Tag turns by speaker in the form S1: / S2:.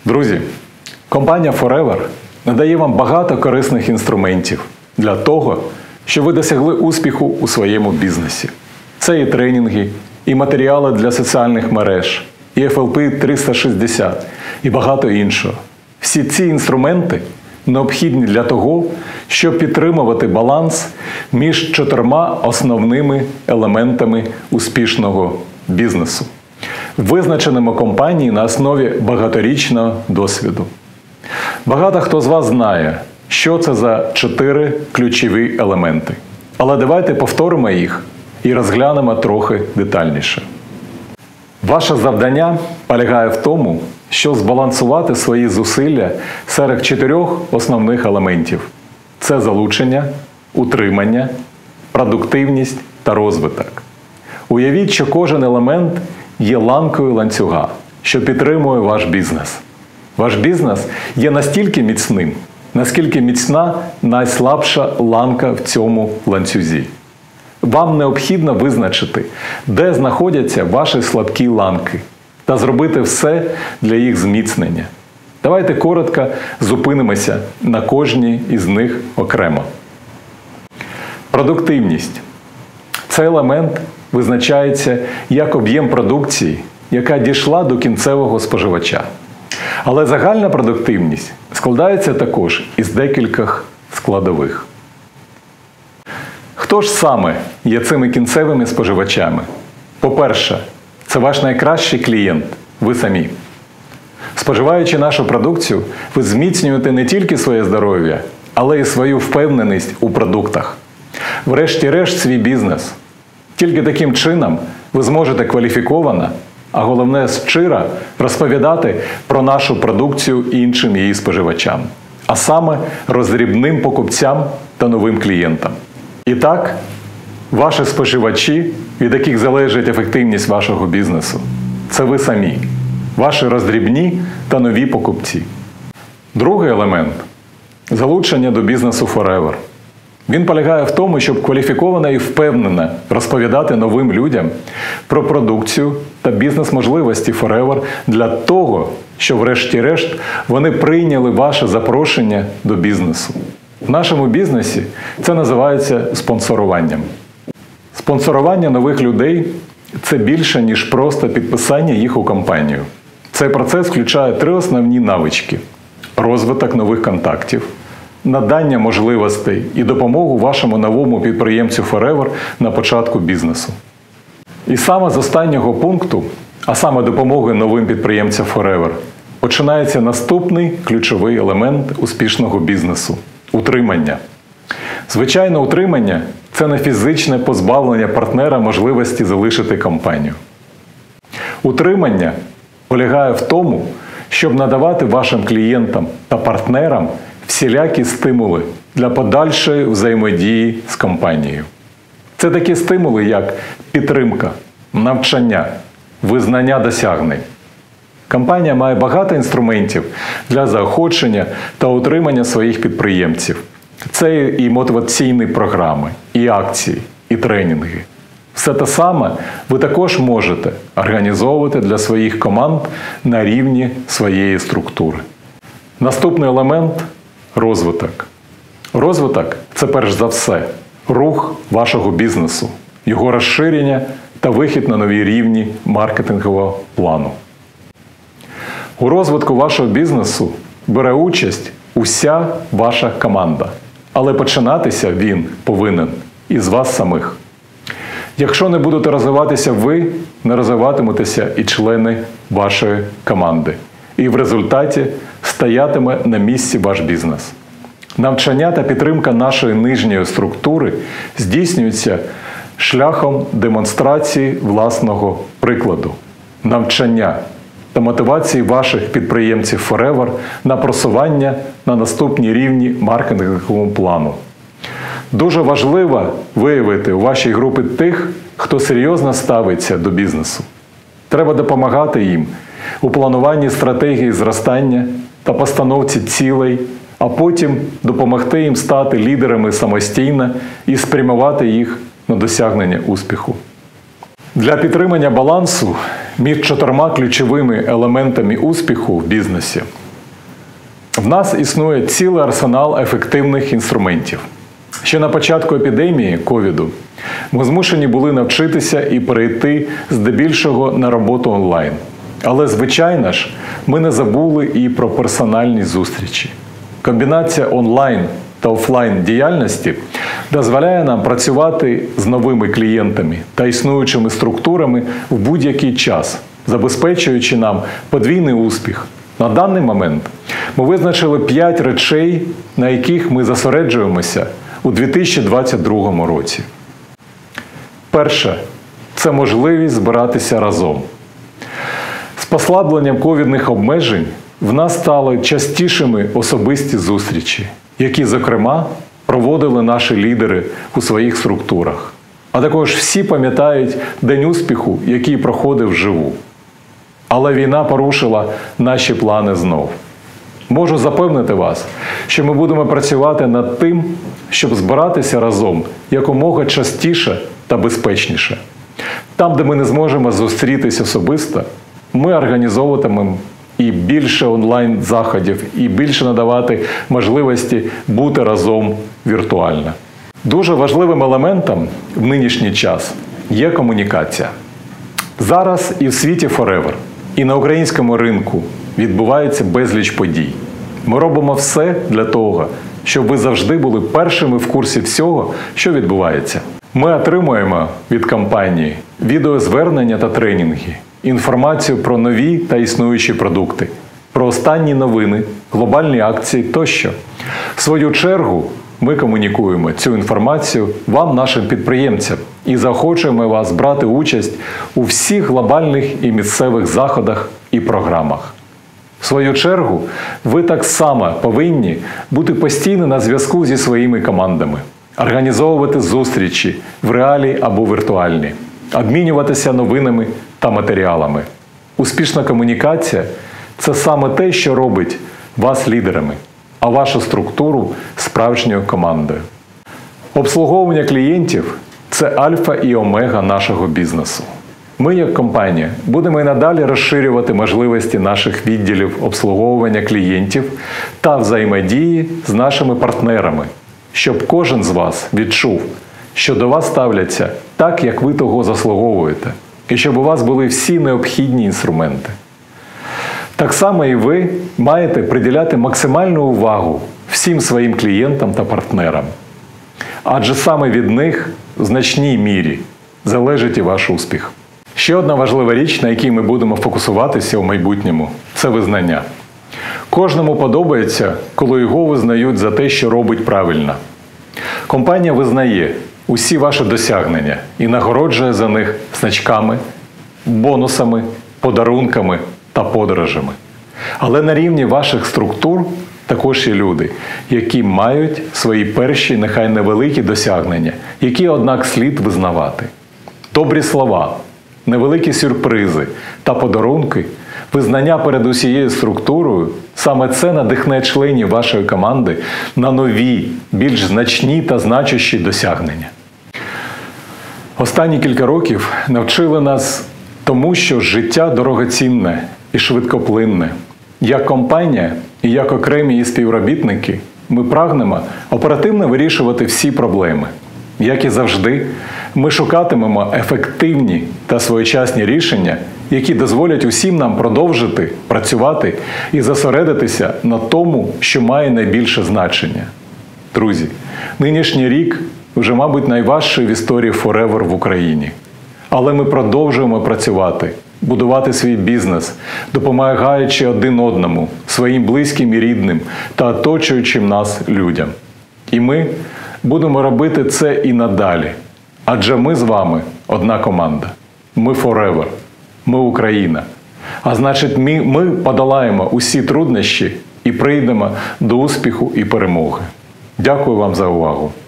S1: Друзі, компанія Forever надає вам багато корисних інструментів для того, щоб ви досягли успіху у своєму бізнесі. Це і тренінги, і матеріали для соціальних мереж, і FLP 360, і багато іншого. Всі ці інструменти необхідні для того, щоб підтримувати баланс між 4 основними елементами успішного бізнесу, визначеними компанією на основі багаторічного досвіду. Багато хто з вас знає, що це за 4 ключові елементи. Але давайте повторимо їх і розглянемо трохи детальніше. Ваше завдання полягає в тому, щоб збалансувати свої зусилля серед 4 основних елементів. Це залучення, утримання, продуктивність та розвиток. Уявіть, що кожен елемент є ланкою ланцюга, що підтримує ваш бізнес. Ваш бізнес є настільки міцним, наскільки міцна найслабша ланка в цьому ланцюзі. Вам необхідно визначити, де знаходяться ваші слабкі ланки, та зробити все для їх зміцнення. Давайте коротко зупинимося на кожній із них окремо. Продуктивність. Цей елемент визначається як об'єм продукції, яка дійшла до кінцевого споживача. Але загальна продуктивність складається також із декількох складових. Хто ж саме є цими кінцевими споживачами? По-перше, це ваш найкращий клієнт – ви самі. Споживаючи нашу продукцію, ви зміцнюєте не тільки своє здоров'я, але й свою впевненість у продуктах. Врешті-решт, свій бізнес. Тільки таким чином ви зможете кваліфіковано, а головне щиро розповідати про нашу продукцію іншим її споживачам, а саме роздрібним покупцям та новим клієнтам. І так, ваші споживачі, від яких залежить ефективність вашого бізнесу, це ви самі, ваші роздрібні та нові покупці. Другий елемент – залучення до бізнесу Forever. Він полягає в тому, щоб кваліфіковано і впевнено розповідати новим людям про продукцію та бізнес-можливості Forever для того, щоб врешті-решт вони прийняли ваше запрошення до бізнесу. В нашому бізнесі це називається спонсоруванням. Спонсорування нових людей – це більше, ніж просто підписання їх у компанію. Цей процес включає 3 основні навички – розвиток нових контактів, надання можливостей і допомогу вашому новому підприємцю Forever на початку бізнесу. І саме з останнього пункту, а саме допомоги новим підприємцям Forever, починається наступний ключовий елемент успішного бізнесу – утримання. Звичайно, утримання – це не фізичне позбавлення партнера можливості залишити компанію. Утримання полягає в тому, щоб надавати вашим клієнтам та партнерам всілякі стимули для подальшої взаємодії з компанією. Це такі стимули, як підтримка, навчання, визнання досягнень. Компанія має багато інструментів для заохочення та утримання своїх підприємців. Це і мотиваційні програми, і акції, і тренінги. Все те саме ви також можете організовувати для своїх команд на рівні своєї структури. Наступний елемент – розвиток. Розвиток – це перш за все рух вашого бізнесу, його розширення та вихід на нові рівні маркетингового плану. У розвитку вашого бізнесу бере участь уся ваша команда, але починатися він повинен із вас самих. Якщо не будете розвиватися ви, не розвиватиметеся і члени вашої команди. І в результаті стоятиме на місці ваш бізнес. Навчання та підтримка нашої нижньої структури здійснюється шляхом демонстрації власного прикладу, навчання та мотивації ваших підприємців Forever на просування на наступні рівні маркетингового плану. Дуже важливо виявити у вашій групі тих, хто серйозно ставиться до бізнесу. Треба допомагати їм у плануванні стратегії зростання та постановці цілей, а потім допомогти їм стати лідерами самостійно і спрямувати їх на досягнення успіху. Для підтримання балансу між 4 ключовими елементами успіху в бізнесі. В нас існує цілий арсенал ефективних інструментів. Ще на початку епідемії ковіду ми змушені були навчитися і перейти здебільшого на роботу онлайн. Але, звичайно ж, ми не забули і про персональні зустрічі. Комбінація онлайн та офлайн діяльності дозволяє нам працювати з новими клієнтами та існуючими структурами в будь-який час, забезпечуючи нам подвійний успіх. На даний момент ми визначили 5 речей, на яких ми зосереджуємося у 2022 році. Перше – це можливість збиратися разом. З послабленням ковідних обмежень в нас стали частішими особисті зустрічі, які, зокрема, проводили наші лідери у своїх структурах. А також всі пам'ятають День успіху, який проходив вживу. Але війна порушила наші плани знов. Можу запевнити вас, що ми будемо працювати над тим, щоб збиратися разом якомога частіше та безпечніше. Там, де ми не зможемо зустрітись особисто, ми організовуватимемо і більше онлайн-заходів, і більше надавати можливості бути разом віртуально. Дуже важливим елементом в нинішній час є комунікація. Зараз і в світі Forever, і на українському ринку відбувається безліч подій. Ми робимо все для того, щоб ви завжди були першими в курсі всього, що відбувається. Ми отримуємо від компанії відеозвернення та тренінги, інформацію про нові та існуючі продукти, про останні новини, глобальні акції тощо. В свою чергу, ми комунікуємо цю інформацію вам, нашим підприємцям, і заохочуємо вас брати участь у всіх глобальних і місцевих заходах і програмах. В свою чергу, ви так само повинні бути постійно на зв'язку зі своїми командами, організовувати зустрічі в реалі або віртуальні, обмінюватися новинами та матеріалами. Успішна комунікація – це саме те, що робить вас лідерами, а вашу структуру справжньою командою. Обслуговування клієнтів – це альфа і омега нашого бізнесу. Ми, як компанія, будемо і надалі розширювати можливості наших відділів обслуговування клієнтів та взаємодії з нашими партнерами, щоб кожен з вас відчув, що до вас ставляться так, як ви того заслуговуєте, і щоб у вас були всі необхідні інструменти. Так само і ви маєте приділяти максимальну увагу всім своїм клієнтам та партнерам. Адже саме від них в значній мірі залежить і ваш успіх. Ще одна важлива річ, на якій ми будемо фокусуватися у майбутньому – це визнання. Кожному подобається, коли його визнають за те, що робить правильно. Компанія визнає усі ваші досягнення і нагороджує за них значками, бонусами, подарунками та подорожами. Але на рівні ваших структур також є люди, які мають свої перші, нехай невеликі досягнення, які, однак, слід визнавати. Добрі слова, невеликі сюрпризи та подарунки, визнання перед усією структурою – саме це надихне членів вашої команди на нові, більш значні та значущі досягнення. Останні кілька років навчили нас тому, що життя дорогоцінне і швидкоплинне. Як компанія і як окремі її співробітники ми прагнемо оперативно вирішувати всі проблеми. Як і завжди, ми шукатимемо ефективні та своєчасні рішення, які дозволять усім нам продовжити працювати і зосередитися на тому, що має найбільше значення. Друзі, нинішній рік вже, мабуть, найважчий в історії Forever в Україні. Але ми продовжуємо працювати, будувати свій бізнес, допомагаючи один одному, своїм близьким і рідним та оточуючим нас людям. І ми будемо робити це і надалі. Адже ми з вами одна команда. Ми Forever. Ми Україна. А значить, ми подолаємо усі труднощі і прийдемо до успіху і перемоги. Дякую вам за увагу.